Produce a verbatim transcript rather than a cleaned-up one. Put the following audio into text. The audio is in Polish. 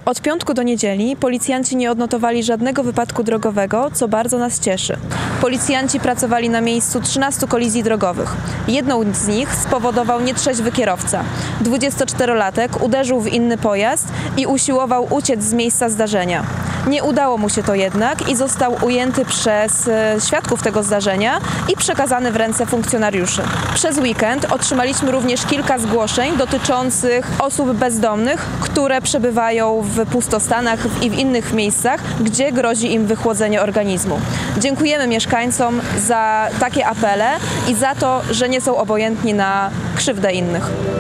Od piątku do niedzieli policjanci nie odnotowali żadnego wypadku drogowego, co bardzo nas cieszy. Policjanci pracowali na miejscu trzynastu kolizji drogowych. Jedną z nich spowodował nietrzeźwy kierowca. dwudziestoczterolatek uderzył w inny pojazd i usiłował uciec z miejsca zdarzenia. Nie udało mu się to jednak i został ujęty przez świadków tego zdarzenia i przekazany w ręce funkcjonariuszy. Przez weekend otrzymaliśmy również kilka zgłoszeń dotyczących osób bezdomnych, które przebywają w pustostanach i w innych miejscach, gdzie grozi im wychłodzenie organizmu. Dziękujemy mieszkańcom za takie apele i za to, że nie są obojętni na krzywdę innych.